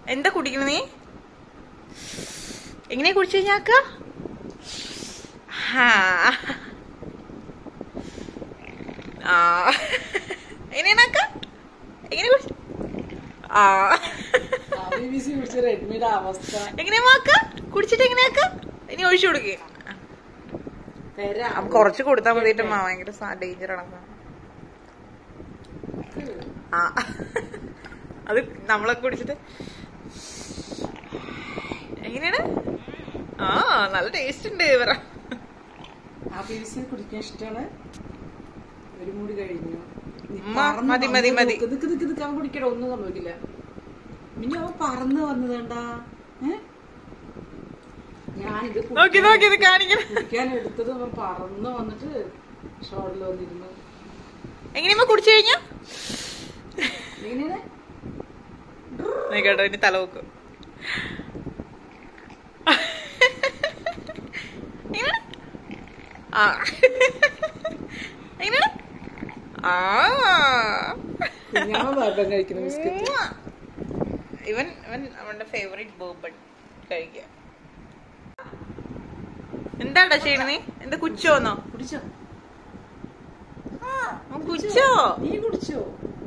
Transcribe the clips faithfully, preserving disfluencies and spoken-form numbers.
എന്താ കുടിക്കണ നീ? എങ്ങനെയാ കുടിച്ചു കഴിഞ്ഞാക്ക? എങ്ങനെയാണക്ക? എങ്ങനെ കുടിച്ചു? ആ എങ്ങനെയാ മാക്ക കുടിച്ചിട്ട് എങ്ങനെയാക്ക? ഇനി ഒഴിച്ചു കൊടുക്കേ. കൊറച്ച് കൊടുത്താ മതിട്ട് ഭയങ്കര ഡേഞ്ചർ ആണ്. ആ അത് നമ്മളൊക്കെ കുടിച്ചിട്ട് എങ്ങനെയാണ്? ആ നല്ല ടേസ്റ്റ് ഉണ്ട്. പറ കുടിക്കാൻ ഇഷ്ടമാണ്. ഒരു മൂടി കഴിഞ്ഞു. മതി മതി മതി കുടിക്കട ഒന്നും സംഭവിക്കില്ല. പിന്നെ അവൻ പറന്ന് വന്നതേണ്ടാ. ഞാനിത് കുടിക്കാൻ എടുത്തത് അവൻ പറന്ന് വന്നിട്ട് ഷോളിൽ വന്നിരുന്നു. എങ്ങനെയാ കുടിച്ചു കഴിഞ്ഞു? എങ്ങനെയാണ് കേട്ടോ ഇനി തല വെക്കും. ആ എങ്ങനെയാണ്? ആ ഇവൻ ഇവൻ അവന്റെ ഫേവറേറ്റ് ബോബൺ കഴിക്ക. എന്താടാ ചെയ്യണ നീ? എന്താ കുച്ചോന്നോ? കുടിച്ചോ കുടിച്ചോ? നീ കുടിച്ചോ?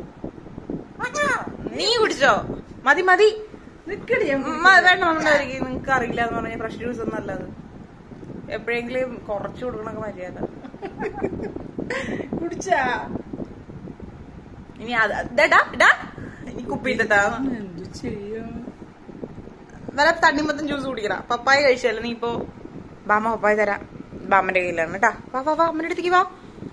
നീ കുടിച്ചോ? മതി മതി വേണ്ട. നിങ്ങക്ക് നിങ്ങക്ക് അറിയില്ല എന്ന് പറഞ്ഞ ഫ്രഷ് ജ്യൂസ് ഒന്നും അല്ല അത്. എപ്പോഴെങ്കിലും കുറച്ചു കൊടുക്കണൊക്കെ മര്യാദ. കുടിച്ചാ ഇനി അതാ ഇനി കുപ്പിട്ടാ എന്തു ചെയ്യും? നല്ല തണ്ണിമത്തൻ ജ്യൂസ് കുടിക്കണം. പപ്പായ കഴിച്ചല്ലോ നീ. ഇപ്പൊ ബാമ പപ്പായ തരാം. ബാമന്റെ കയ്യിലാണ് കേട്ടാ. വാ വാ വാ അമ്മന്റെ അടുത്തേക്ക് വാ.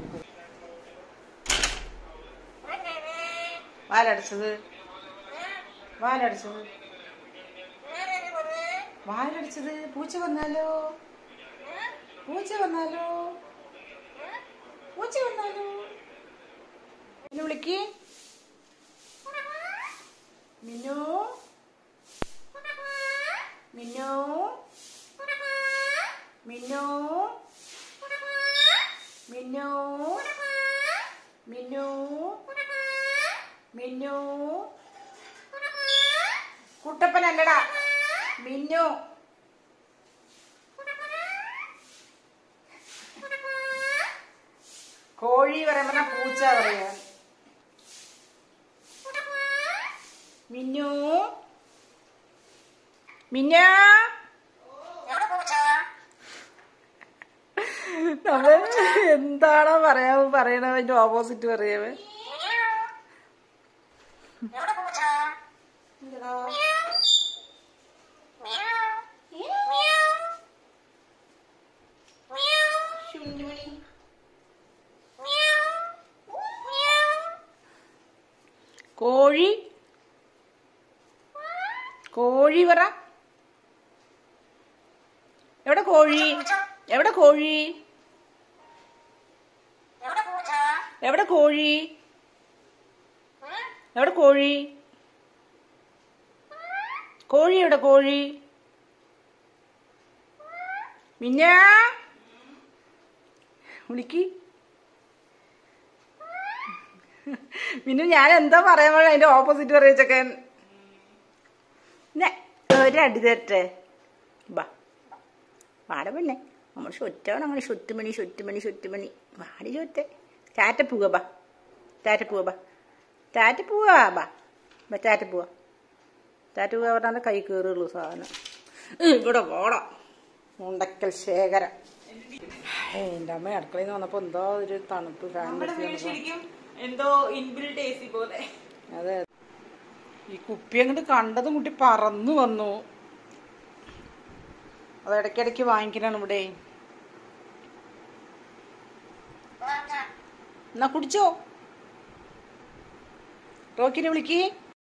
വാലടച്ചത് വാലടച്ചത് വാലടച്ചത് പൂച്ച വന്നാലോ? പൂച്ച വന്നാലോ? പൂച്ച വന്നാലോ? എന്നെ വിളിക്ക്. മിനു മിനു മിനു മിനു മിനു മിനു കുട്ടപ്പനല്ലടാ മിന്നു. കോഴി പറയുമ്പോ പൂച്ച പറയാ. മിന്നു മിന്ന നമ്മള് എന്താണോ പറയാ പറയണ അതിന്റെ ഓപ്പോസിറ്റ് പറയാവേ. കോഴി കോഴി പറ. എവിടെ കോഴി? എവിടെ കോഴി? എവിടെ കോഴി? എവിടെ കോഴി? കോഴി എവിടെ കോഴി? മിന്ന വിളിക്ക്. പിന്നെ ഞാൻ എന്താ പറയാൻ പോണ അതിന്റെ ഓപ്പോസിറ്റ് പറയാ ചെക്കൻ. ഒരടി തരട്ടെ. ബാ വാട പെണ്ണെ. നമ്മൾ ചൊറ്റാണ് അങ്ങനെ ചുറ്റുമണി ചുറ്റുമണി ചുറ്റുമണി വാടി ചൊറ്റെ. ടാറ്റ പോവാ ബാ. ടാറ്റ പോവാ ബാ. ടാറ്റ പോവാ ബാ. ടാറ്റ പോവാ. ടാറ്റ പോവാ പറഞ്ഞാൽ കൈ കയറുള്ളൂ സാധനം. ഇവിടെ പോടാ മുണ്ടക്കൽ ശേഖര. എന്റെ അമ്മ അടുക്കളയിൽ നിന്ന് വന്നപ്പോ എന്തോ ഒരു തണുപ്പ്. എന്തോ ഇൻബിൽറ്റ് എ സി പോലെ. അതെ. ഈ കുപ്പി അങ്ങോട്ട് കണ്ടതും കുട്ടി പറന്നു വന്നു. അത് ഇടയ്ക്കിടയ്ക്ക് വാങ്ങിക്കലാണ് ഇവിടെ. എന്നാ കുടിച്ചോ? റോക്കിനെ വിളിക്ക്.